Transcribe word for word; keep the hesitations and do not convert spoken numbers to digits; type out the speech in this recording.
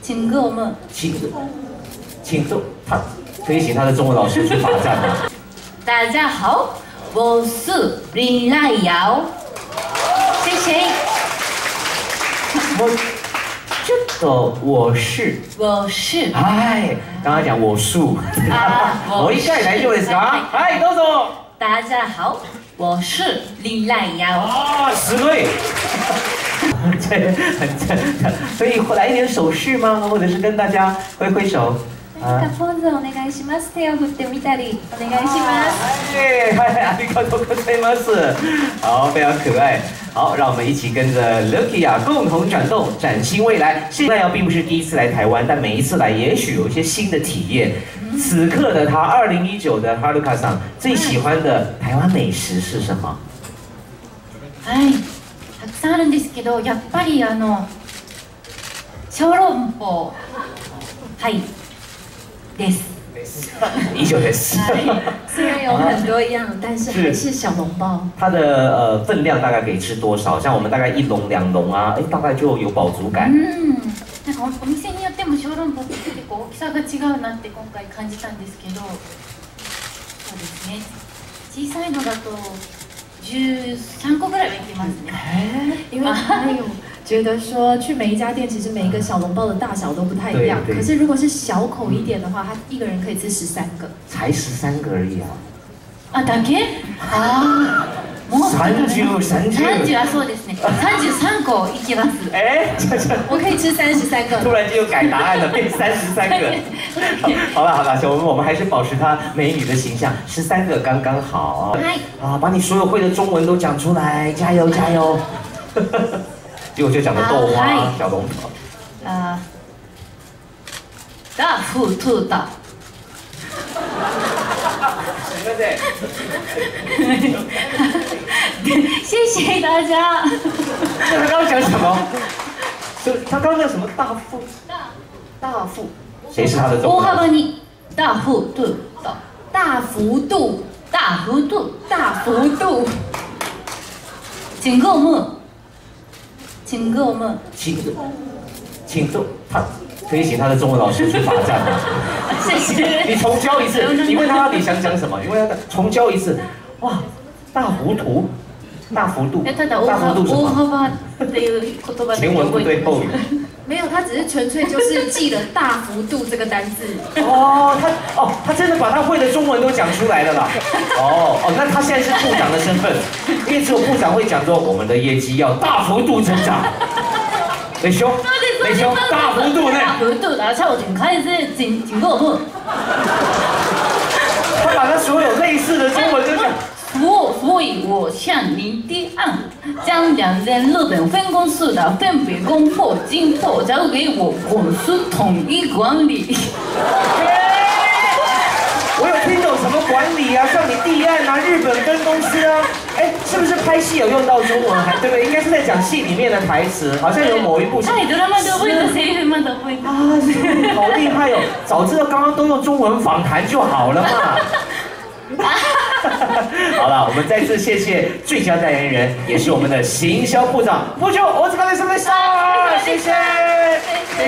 请跟我们， 请请中他可以请他的中文老师去罚站吗？ 大家好，我是林濑瑶，谢谢。 我这个我是我是哎，刚刚讲我数啊， もう一回大丈夫ですか？はいどうぞ。 大家好，我是林濑瑶。 啊，すごい。这很这，所以来一点手势吗？或者是跟大家挥挥手。 何かポーズお願いします。手を振ってみたりお願いします。 哎，嗨，ありがとうございます。好，非常可爱。好，让我们一起跟着 Lucky 啊，共同转动，崭新未来。现在并不是第一次来台湾，但每一次来，也许有一些新的体验。此刻的他，二零一九的哈鲁卡桑最喜欢的台湾美食是什么？ はい、たくさんあるんですけど、やっぱりあの小籠包、はいです。 依旧です。 虽然有很多样，但是还是小笼包。 它的呃分量大概可以吃多少？像我们大概一笼两笼啊，哎，大概就有饱足感。 うんなんかお店によっても小籠包って結構大きさが違うなって今回感じたんですけど、そうですね。小さいのだと十三個ぐらいはいけますね。 因为还有觉得说去每一家店，其实每一个小笼包的大小都不太一样。可是如果是小口一点的话，他一个人可以吃十三个。 才十三个而已啊。 あ、だけ？ああ。 三十三十。 三十はそうですね。三十三個いきます。 哎， 我可以吃三十三个。 突然间又改答案了，变三十三个。好了好了，我们我们还是保持她美女的形象，十三个刚刚好。啊，把你所有会的中文都讲出来，加油加油！结果就讲的豆花小笼包。 啊，大腹兔大。谢谢大家。 那他刚刚讲什么？他刚刚讲什么？大腹大腹。谁是他的中文？ 大幅に大幅度大幅度大幅度大幅度。 请跟我们，请跟我们， 请请中他可以请他的中文老师去罚站吗？ 谢谢。 你重教一次，你问他到底想讲什么？你问他重教一次。哇，大糊涂，大幅度，大幅度什么？前文不对后语。 没有，他只是纯粹就是记了大幅度这个单字。 哦，他哦，他真的把他会的中文都讲出来了啦。哦哦，那他现在是部长的身份，因为只有部长会讲说我们的业绩要大幅度增长。雷兄，雷兄，大幅度呢？ 大幅度，然后像我请开始请请跟我们。 他把他所有类似的中文都讲。 所所以，我向您提案，将两间日本分公司的分别供货、进货交给我公司统一管理。 我有听懂什么管理啊，像你提案啊，日本分公司啊，哎，是不是拍戏有用到中文？还对不对？应该是在讲戏里面的台词，好像有某一部戏。 哎，ドラマで覚えたセリフまで覚えた。 啊，好厉害哦！早知道刚刚都用中文访谈就好了嘛。好了，我们再次谢谢最佳代言人，也是我们的行销部长部长，我这个是不是？谢谢，谢